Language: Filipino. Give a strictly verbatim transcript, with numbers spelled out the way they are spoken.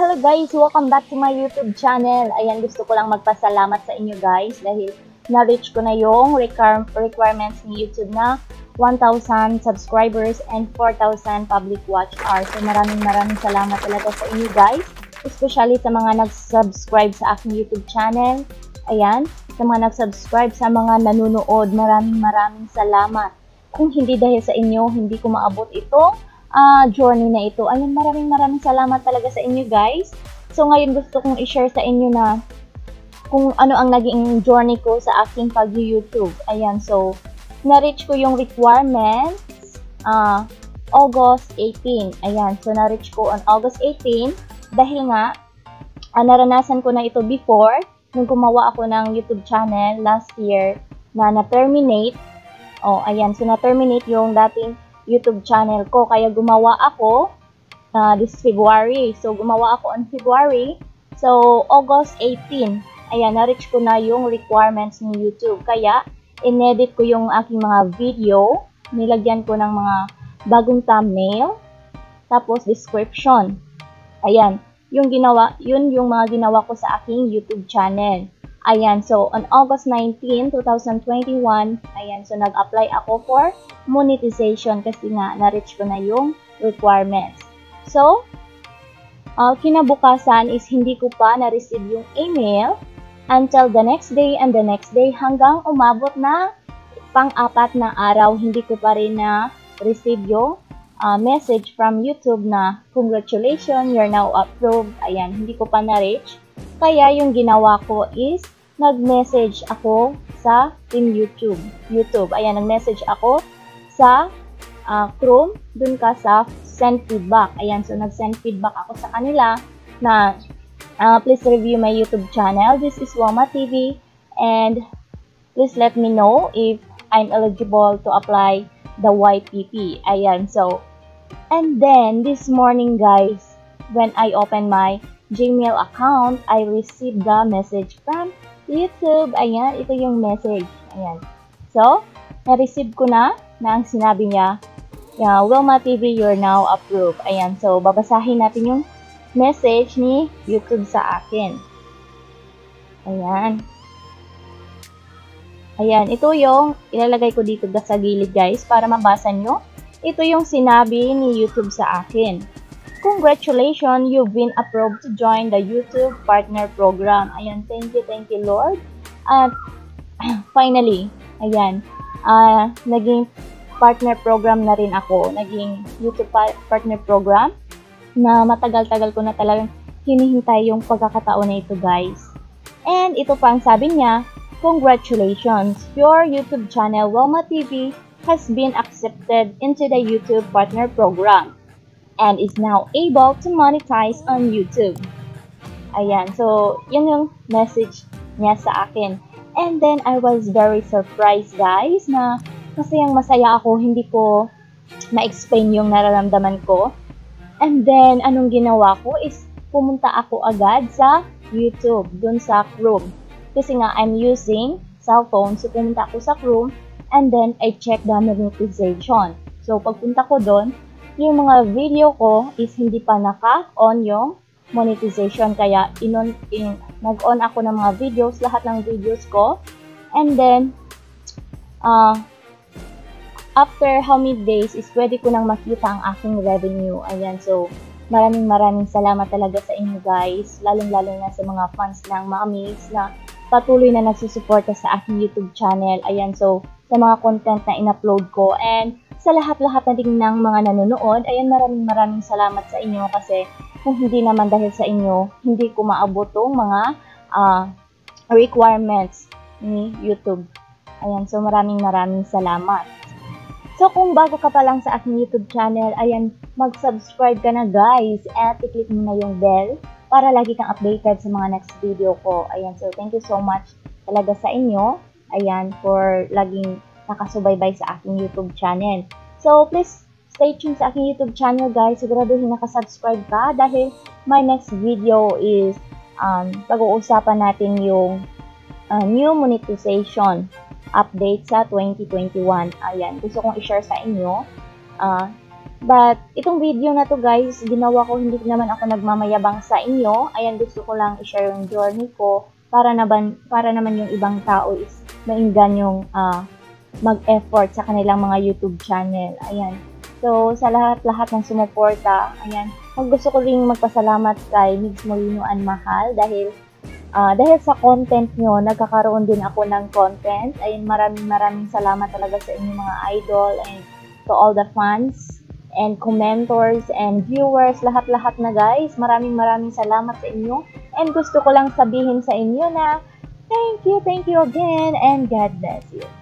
hello guys! Welcome back to my YouTube channel. Ayan, gusto ko lang magpasalamat sa inyo guys dahil na-reach ko na yung require requirements ni YouTube na one thousand subscribers and four thousand public watch hours. So maraming maraming salamat talaga sa inyo guys. Especially sa mga nag-subscribe sa aking YouTube channel. Ayan, sa mga nag-subscribe, sa mga nanonood, maraming maraming salamat. Kung hindi dahil sa inyo, hindi ko maabot itong Uh, journey na ito. Ayun, maraming maraming salamat talaga sa inyo guys. So ngayon gusto kong i-share sa inyo na kung ano ang naging journey ko sa aking pag-YouTube. Ayan, so na-reach ko yung requirements uh, August eighteen. Ayan, so na-reach ko on August eighteen dahil nga uh, naranasan ko na ito before nung gumawa ako ng YouTube channel last year na na-terminate. Oh, ayan, so na-terminate yung dating YouTube channel ko. Kaya gumawa ako uh, this February. So, gumawa ako on February. So, August eighteen. Ayan, na-reach ko na yung requirements ni YouTube. Kaya, in-edit ko yung aking mga video. Nilagyan ko ng mga bagong thumbnail. Tapos, description. Ayan, yung ginawa, yun yung mga ginawa ko sa aking YouTube channel. Ayan, so on August nineteenth, two thousand twenty-one, ayan, so nag-apply ako for monetization kasi nga na-reach ko na yung requirements. So, uh, kinabukasan is hindi ko pa na-receive yung email until the next day and the next day hanggang umabot na pang-apat na araw, hindi ko pa rin na-receive yung uh, message from YouTube na congratulations, you're now approved. Ayan, hindi ko pa na-reach. Kaya yung ginawa ko is nag-message ako sa Team YouTube. YouTube. Ayan, nag-message ako sa uh, Chrome, dun ka sa send feedback. Ayan, so nag-send feedback ako sa kanila na uh, please review my YouTube channel. This is Woma T V and please let me know if I'm eligible to apply the Y P P. Ayan, so and then this morning guys, when I open my Gmail account, I received the message from YouTube. Ayan, ito yung message. Ayan. So, na-receive ko na na ang sinabi niya, yeah, Woma T V, you're now approved. Ayan, so babasahin natin yung message ni YouTube sa akin. Ayan. Ayan, ito yung ilalagay ko dito sa gilid guys para mabasa nyo. Ito yung sinabi ni YouTube sa akin. Congratulations, you've been approved to join the YouTube Partner Program. Ayan, thank you, thank you, Lord. At finally, ayan, uh, naging partner program na rin ako. Naging YouTube pa Partner Program na matagal-tagal ko na talagang hinihintay yung pagkakataon na ito, guys. And ito pa ang sabi niya, congratulations, your YouTube channel, Woma T V, has been accepted into the YouTube Partner Program and is now able to monetize on YouTube. Ayan, so yun yung message niya sa akin. And then I was very surprised guys na masayang masaya ako, hindi ko na-explain yung nararamdaman ko. And then anong ginawa ko is pumunta ako agad sa YouTube, dun sa Chrome. Kasi nga I'm using cellphone, so pumunta ako sa Chrome and then I check the monetization. So pagpunta ko dun, yung mga video ko is hindi pa naka-on yung monetization. Kaya inon, in, nag-on ako ng mga videos, lahat ng videos ko. And then, uh, after how many days is pwede ko nang makita ang aking revenue. Ayan, so maraming maraming salamat talaga sa inyo guys. Lalong-lalo na sa mga fans ng Mommies na patuloy na nagsusuporta sa aking YouTube channel. Ayan, so sa mga content na in-upload ko. And sa lahat-lahat na din ng mga nanonood, ayan, maraming maraming salamat sa inyo kasi kung hindi naman dahil sa inyo, hindi ko maabot tong mga uh, requirements ni YouTube. Ayan, so maraming maraming salamat. So kung bago ka pa lang sa aking YouTube channel, ayan, mag-subscribe ka na guys at i-click mo na yung bell para lagi kang updated sa mga next video ko. Ayan, so thank you so much talaga sa inyo. Ayan, for laging nakasubaybay sa aking YouTube channel. So, please stay tuned sa aking YouTube channel, guys. Siguraduhin nakasubscribe ka dahil my next video is um, pag-uusapan natin yung uh, new monetization update sa twenty twenty-one. Ayan, gusto kong i-share sa inyo uh, But, itong video na to guys, ginawa ko, hindi naman ako nagmamayabang sa inyo. Ayan, gusto ko lang i-share yung journey ko para naman, para naman yung ibang tao is mainggan yung uh, mag-effort sa kanilang mga YouTube channel. Ayan. So, sa lahat-lahat ng sumuporta, ayan, mag gusto ko rin magpasalamat kay Migs Molino and Mahal dahil Uh, dahil sa content nyo, nagkakaroon din ako ng content. Ayun, maraming maraming salamat talaga sa inyong mga idol and to all the fans and commentors and viewers, lahat-lahat na guys. Maraming maraming salamat sa inyo. And gusto ko lang sabihin sa inyo na thank you, thank you again and God bless you.